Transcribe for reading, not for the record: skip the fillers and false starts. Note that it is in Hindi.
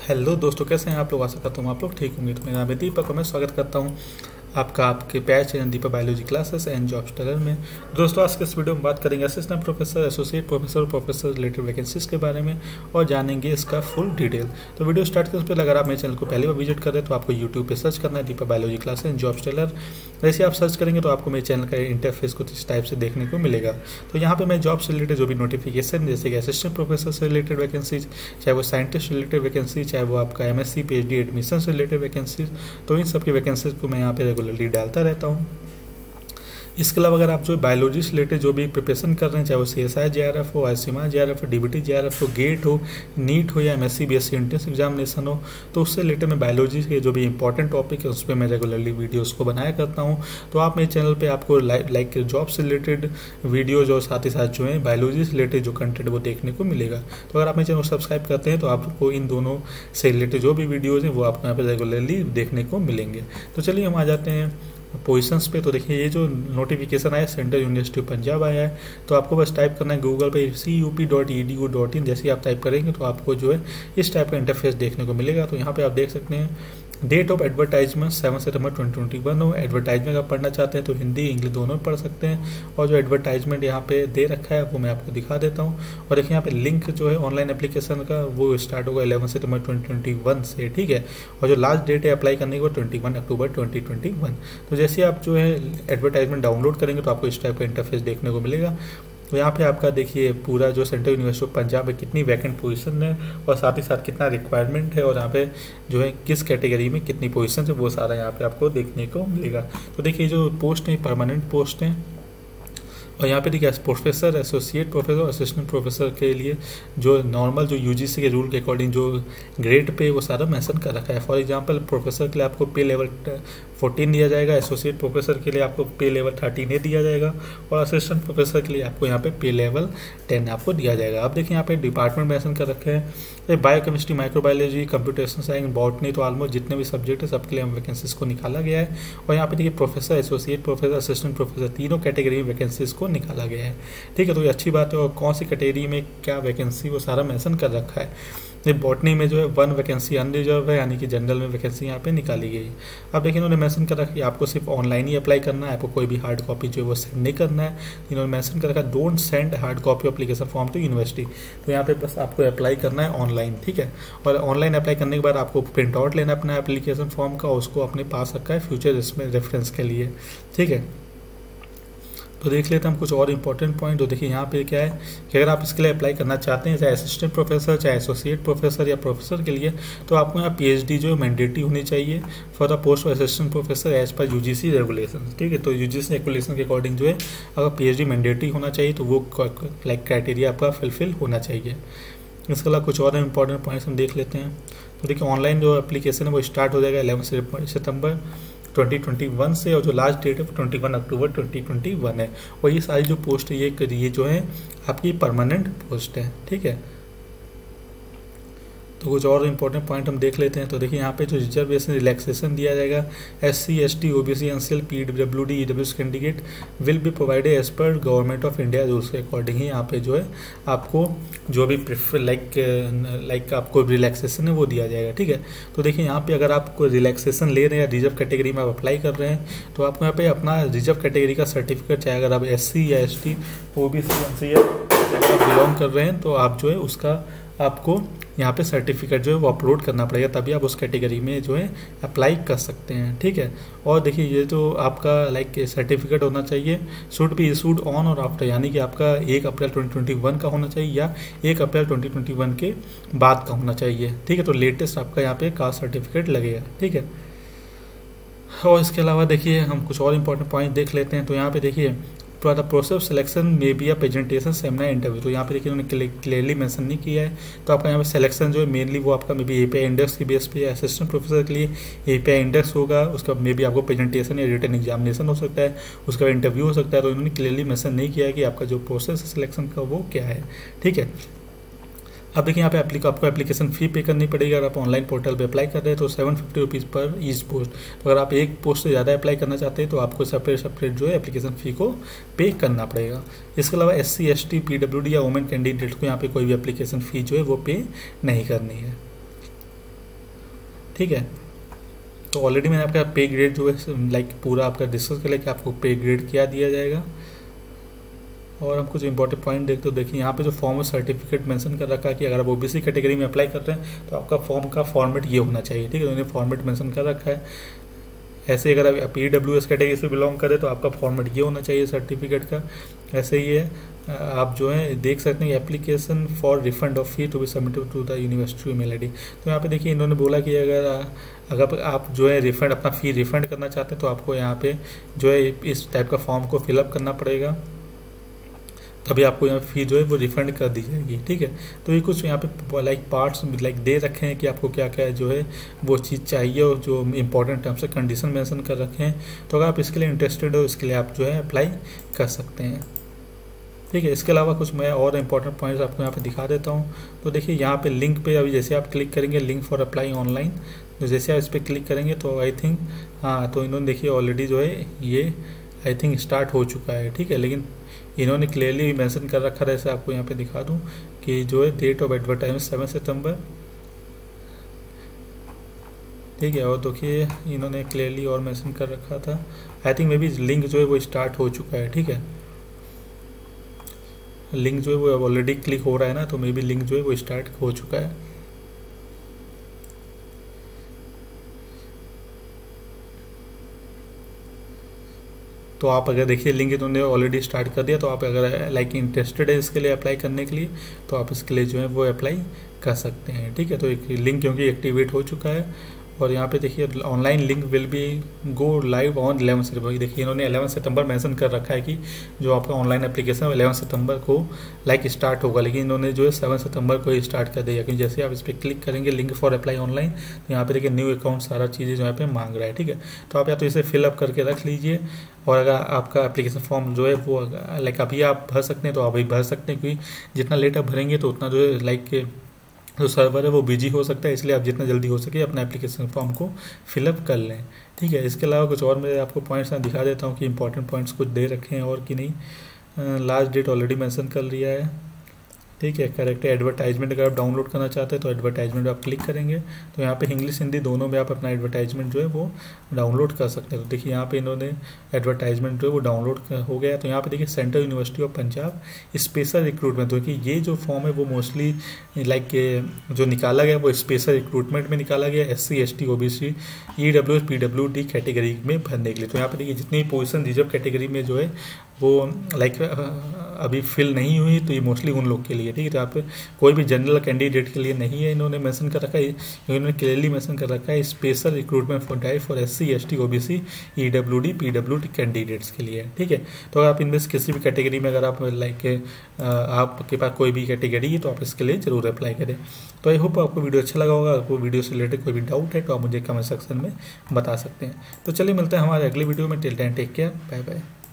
हेलो दोस्तों, कैसे हैं आप लोग। आशा करता हूँ आप लोग ठीक होंगे। तो मेरा नाम है दीपक और मैं स्वागत करता हूँ आपका आपके प्यार channel Deepak biology classes and job stellar में। दोस्तों, आज के इस वीडियो में बात करेंगे असिस्टेंट प्रोफेसर, एसोसिएट प्रोफेसर और प्रोफेसर रिलेटेड वैकेंसीज के बारे में और जानेंगे इसका फुल डिटेल। तो वीडियो स्टार्ट करने से पहले अगर आप मेरे चैनल को पहली बार विजिट कर रहे हैं तो आपको यूट्यूब पर सर्च करना है Deepak biology classes and job stellar. जैसे आप सर्च करेंगे तो आपको मेरे चैनल का इंटरफेस कुछ इस टाइप से देखने को मिलेगा। तो यहाँ पे मैं जॉब से रिलेटेड जो भी नोटिफिकेशन, जैसे कि असिस्टेंट प्रोफेसर से रिलेटेड वैकेंसीज, चाहे वो साइंटिस्ट रिलेटेड वैकेंसी, चाहे वो आपका एमएससी पीएचडी एडमिशन से रिलेटेड वैकेंसीज, तो इन सब की वैकेंसीज को मैं यहाँ पे रेगुलरली डालता रहता हूँ। इसके अलावा अगर आप जो बायोलॉजी से रिलेटेड जो भी प्रिपरेशन कर रहे हैं, चाहे वो CSI JRF हो, ICMR JRF हो, DBT JRF हो, गेट हो, नीट हो या MSc BSc एंट्रेंस एग्जामिनेशन हो, तो उससे रिलेटेड मैं बायोलॉजी के जो भी इंपॉर्टेंट टॉपिक है उस पर मैं रेगुलरली वीडियोस को बनाया करता हूँ। तो आप मेरे चैनल पे आपको लाइक जॉब से रिलेटेड वीडियोज और साथ ही साथ जो है बायोलॉजी से रिलेटेड जो कंटेंट वो देखने को मिलेगा। तो अगर आप मेरे चैनल को सब्सक्राइब करते हैं तो आपको इन दोनों से रिलेटेड जो भी वीडियोज़ हैं वो आपको यहाँ पर रेगुलरली देखने को मिलेंगे। तो चलिए हम आ जाते हैं पोजीशंस पे। तो देखिए, ये जो नोटिफिकेशन आया सेंट्रल यूनिवर्सिटी ऑफ पंजाब आया है, तो आपको बस टाइप करना है गूगल पे cup.edu.in। जैसे ही आप टाइप करेंगे तो आपको जो है इस टाइप का इंटरफेस देखने को मिलेगा। तो यहाँ पे आप देख सकते हैं डेट ऑफ एडवर्टाइजमेंट 7 सितंबर 2021 हो। एडवर्टाइजमेंट आप पढ़ना चाहते हैं तो हिंदी इंग्लिश दोनों में पढ़ सकते हैं। और जो एडवर्टाइजमेंट यहाँ पे दे रखा है वो मैं आपको दिखा देता हूँ। और देखिए यहाँ पे लिंक जो है ऑनलाइन एप्लीकेशन का वो स्टार्ट होगा 11 सितंबर 2021 से, ठीक है। और जो लास्ट डेट है अप्लाई करने की वो 21 अक्टूबर 2021। तो जैसे आप जो है एडवर्टाइजमेंट डाउनलोड करेंगे तो आपको इस टाइप का इंटरफेस देखने को मिलेगा। तो यहाँ पे आपका देखिए पूरा जो सेंट्रल यूनिवर्सिटी ऑफ पंजाब में कितनी वैकेंट पोजीशन है और साथ ही साथ कितना रिक्वायरमेंट है और यहाँ पे जो है किस कैटेगरी में कितनी पोजीशन है वो सारा यहाँ पे आपको देखने को मिलेगा। तो देखिए जो पोस्ट है परमानेंट पोस्ट है। और यहाँ पे देखिए professor, associate professor, assistant professor के लिए जो नॉर्मल जो यूजीसी के रूल के अकॉर्डिंग जो ग्रेड पे वो सारा मेंशन कर रखा है। फॉर एग्जांपल प्रोफेसर के लिए आपको पे लेवल 14 दिया जाएगा, एसोसिएट प्रोफेसर के लिए आपको पे लेवल 13A दिया जाएगा और असिस्टेंट प्रोफेसर के लिए आपको यहाँ पे पे लेवल 10 आपको दिया जाएगा। आप देखिए यहाँ पे डिपार्टमेंट मेंशन कर रखे हैं, biochemistry, microbiology, computation science, botany, तो ऑलमोस्ट जितने भी सब्जेक्ट है सबके लिए हम वैकेंसीज को निकाला गया है। और यहाँ पे देखिए professor, associate professor, assistant professor तीनों कैटेगरी में वैकेंसीज को निकाला गया है, ठीक है। तो ये अच्छी बात है। और कौन सी कैटेगरी में क्या वैकेंसी वो सारा मेंशन कर रखा है। ये बॉटनी में जो है 1 वैकेंसी अनरिजर्व है, यानी कि जनरल में वैकेंसी यहाँ पे निकाली गई है। अब देखिए इन्होंने मेंशन कर रखा है कि आपको सिर्फ ऑनलाइन ही अप्लाई करना है, आपको कोई भी हार्ड कॉपी जो है वो सेंड नहीं करना है। इन्होंने मेंशन कर रखा है don't send hard copy application form to university. तो यहाँ पे बस आपको अप्लाई करना है ऑनलाइन, ठीक है। और ऑनलाइन अप्लाई करने के बाद आपको प्रिंट आउट लेना अपना एप्लीकेशन फॉर्म का, उसको अपने पास रखा है फ्यूचर इसमें रेफरेंस के लिए, ठीक है। तो देख लेते हैं हम कुछ और इंपॉर्टेंट पॉइंट। तो देखिए यहाँ पे क्या है कि अगर आप इसके लिए अप्लाई करना चाहते हैं, चाहे असिस्टेंट प्रोफेसर, चाहे एसोसिएट प्रोफेसर या प्रोफेसर के लिए, तो आपको यहाँ PhD जो है मैंडेटरी होनी चाहिए for the post of assistant professor as per UGC regulation, ठीक है। तो UGC रेगुलेशन के अकॉर्डिंग जो है अगर PhD मैंडेटरी होना चाहिए तो वो लाइक क्राइटेरिया आपका फुलफिल होना चाहिए। इसके अलावा कुछ और इंपॉर्टेंट पॉइंट्स हम देख लेते हैं। तो देखिए ऑनलाइन जो एप्लीकेशन है वो स्टार्ट हो जाएगा 11 सितंबर 2021 से और जो लास्ट डेट है वो 21 अक्टूबर 2021 है। और ये सारी जो पोस्ट है ये जो है आपकी परमानेंट पोस्ट है, ठीक है। तो कुछ और इंपॉर्टेंट पॉइंट हम देख लेते हैं। तो देखिए यहाँ पे जो रिजर्वेशन रिलैक्सेशन दिया जाएगा, SC ST OBC NCL PWD EWS candidate will be provided as per government of India rules के अकॉर्डिंग ही यहाँ पे जो है आपको जो भी लाइक आपको रिलैक्सेशन है वो दिया जाएगा, ठीक है। तो देखिए यहाँ पे अगर आप कोई रिलैक्सेशन ले रहे हैं या रिजर्व कैटेगरी में आप अप्लाई कर रहे हैं तो आपको यहाँ पे अपना रिजर्व कैटेगरी का सर्टिफिकेट, चाहे अगर आप SC या ST OBC NCL बिलोंग कर रहे हैं तो आप जो है उसका आपको यहाँ पे सर्टिफिकेट जो है वो अपलोड करना पड़ेगा, तभी आप उस कैटेगरी में जो है अप्लाई कर सकते हैं, ठीक है। और देखिए ये जो आपका लाइक सर्टिफिकेट होना चाहिए should be issued on or after, यानी कि आपका 1 अप्रैल 2021 का होना चाहिए या 1 अप्रैल 2021 के बाद का होना चाहिए, ठीक है। तो लेटेस्ट आपका यहाँ पे कास्ट सर्टिफिकेट लगेगा, ठीक है। और इसके अलावा देखिए हम कुछ और इंपॉर्टेंट पॉइंट देख लेते हैं। तो यहाँ पे देखिए द प्रोसेस ऑफ सिलेक्शन में be a presentation seminar interview. तो यहाँ पे देखिए उन्होंने क्लियरली मेंशन नहीं किया है। तो आपका यहाँ पे सिलेक्शन जो है मेनली वो आपका मे बी API इंडेक्स की बेस पे, असिस्टेंट प्रोफेसर के लिए API इंडेक्स होगा, उसका मे बी आपको प्रेजेंटेशन या रिटन एग्जामिनेशन हो सकता है, उसका इंटरव्यू हो सकता है। तो इन्होंने क्लियरली मेंशन नहीं किया है कि आपका जो प्रोसेस है सिलेक्शन का वो क्या है, ठीक है। अब देखिए यहाँ पे आपको एप्लीकेशन फ़ी पे करनी पड़ेगी। अगर आप ऑनलाइन पोर्टल पे अप्लाई कर रहे हैं तो 750 रुपीज़ पर ईच पोस्ट। तो अगर आप एक पोस्ट से ज़्यादा अप्लाई करना चाहते हैं तो आपको सेपरेट जो है एप्लीकेशन फ़ी को पे करना पड़ेगा। इसके अलावा SC ST PWD या वुमेन कैंडिडेट को यहाँ पे कोई भी एप्लीकेशन फ़ी जो है वो पे नहीं करनी है। ठीक है। तो ऑलरेडी मैंने आपका पे ग्रेड जो है लाइक पूरा आपका डिस्कस कर लिया कि आपको पे ग्रेड क्या दिया जाएगा। और हम कुछ इंपॉर्टेंट पॉइंट देखते हो, देखिए यहाँ पे जो फॉर्म में सर्टिफिकेट मेंशन कर रखा है कि अगर आप ओबीसी कैटेगरी में अप्लाई कर रहे हैं तो आपका फॉर्म का फॉर्मेट ये होना चाहिए, ठीक है। उन्होंने फॉर्मेट मेंशन कर रखा है। ऐसे अगर आप PWS कैटेगरी से बिलोंग करें तो आपका फॉर्मेट ये होना चाहिए सर्टिफिकेट का। ऐसे ही है, आप जो है देख सकते हैं application for refund of fee to be submitted to the university email ID. तो यहाँ पे देखिए इन्होंने बोला कि अगर आप जो है रिफंड अपना फ़ी रिफंड करना चाहते हैं तो आपको यहाँ पे जो है इस टाइप का फॉर्म को फिलअप करना पड़ेगा, तभी आपको यहाँ फ़ी जो है वो रिफ़ंड कर दी जाएगी, ठीक है। तो ये कुछ यहाँ पे लाइक पार्ट्स लाइक दे रखे हैं कि आपको क्या क्या जो है वो चीज़ चाहिए और जो इंपॉर्टेंट टर्म्स से कंडीशन मेंशन कर रखे हैं। तो अगर आप इसके लिए इंटरेस्टेड हो इसके लिए आप जो है अप्लाई कर सकते हैं, ठीक है। इसके अलावा कुछ मैं और इंपॉर्टेंट पॉइंट्स आपको यहाँ पे दिखा देता हूँ। तो देखिए यहाँ पे लिंक पे अभी जैसे आप क्लिक करेंगे लिंक फॉर अप्लाई ऑनलाइन, तो जैसे आप इस पर क्लिक करेंगे तो आई थिंक हाँ, तो इन्होंने देखिए ऑलरेडी जो है ये आई थिंक स्टार्ट हो चुका है, ठीक है। लेकिन इन्होंने क्लियरली मेंशन कर रखा है, ऐसे आपको यहाँ पे दिखा दूँ कि जो है डेट ऑफ एडवर्टाइजमेंट 7 सितंबर, ठीक है। और देखिए इन्होंने क्लियरली और मेंशन कर रखा था, I think may be link जो है वो स्टार्ट हो चुका है, ठीक है। लिंक जो है वो ऑलरेडी क्लिक हो रहा है ना, तो मे बी लिंक जो है वो स्टार्ट हो चुका है। तो आप अगर देखिए लिंक इन्होंने ऑलरेडी स्टार्ट कर दिया, तो आप अगर लाइक इंटरेस्टेड है इसके लिए अप्लाई करने के लिए तो आप इसके लिए जो है वो अप्लाई कर सकते हैं, ठीक है। तो एक लिंक क्योंकि एक्टिवेट हो चुका है। और यहाँ पे देखिए online link will be go live on 11 सितंबर। देखिए इन्होंने 11 सितंबर मेंशन कर रखा है कि जो आपका ऑनलाइन एप्लीकेशन 11 सितंबर को लाइक स्टार्ट होगा, लेकिन इन्होंने जो है 7 सितंबर को ही स्टार्ट कर दिया, क्योंकि जैसे आप इस पर क्लिक करेंगे लिंक फॉर अप्लाई ऑनलाइन तो यहाँ पे देखिए न्यू अकाउंट सारा चीज़ें जो यहाँ पे मांग रहा है, ठीक है। तो आप या तो इसे फिलअप करके रख लीजिए, और अगर आपका एप्लीकेशन फॉर्म जो है वो लाइक अभी आप भर सकते हैं तो अभी भर सकते हैं, क्योंकि जितना लेट आप भरेंगे तो उतना जो है लाइक जो सर्वर है वो बिजी हो सकता है, इसलिए आप जितना जल्दी हो सके अपना एप्लीकेशन फॉर्म को फिलअप कर लें, ठीक है। इसके अलावा कुछ और मैं आपको पॉइंट्स दिखा देता हूँ कि इंपॉर्टेंट पॉइंट्स कुछ दे रखे हैं और कि नहीं। लास्ट डेट ऑलरेडी मेंशन कर लिया है, ठीक है। करेक्ट है। एडवर्टाइजमेंट अगर आप डाउनलोड करना चाहते हैं तो एडवर्टाइजमेंट आप क्लिक करेंगे तो यहाँ पे इंग्लिश हिंदी दोनों में आप अपना एडवर्टाइजमेंट जो है वो डाउनलोड कर सकते हैं। तो देखिए यहाँ पे इन्होंने एडवर्टाइजमेंट जो है वो डाउनलोड हो गया। तो यहाँ पे देखिए central university of Punjab special recruitment, तो देखिए ये जो फॉर्म है वो मोस्टली लाइक जो निकाला गया वो स्पेशल रिक्रूटमेंट में निकाला गया, SC ST OBC EWS PWD category में भरने के लिए। तो यहाँ पे देखिए जितनी पोजीशन रिजर्व कैटेगरी में जो है वो लाइक अभी फिल नहीं हुई, तो ये मोस्टली उन लोग के लिए, ठीक है। तो यहाँ पे कोई भी जनरल कैंडिडेट के लिए नहीं है, इन्होंने मेंशन कर रखा है, इन्होंने क्लियरली मेंशन कर रखा है special recruitment for drive for SC ST OBC EWD PWD candidates के लिए, ठीक है। तो अगर आप इनमें से किसी भी कैटेगरी में अगर आप लाइक आपके पास कोई भी कैटेगरी है तो आप इसके लिए जरूर अप्लाई करें। तो आई होप आपको वीडियो अच्छा लगा होगा। आपको वीडियो से रिलेटेड कोई भी डाउट है तो आप मुझे कमेंट सेक्शन में बता सकते हैं। तो चलिए मिलते हैं हमारे अगले वीडियो में। Till then take care, bye bye.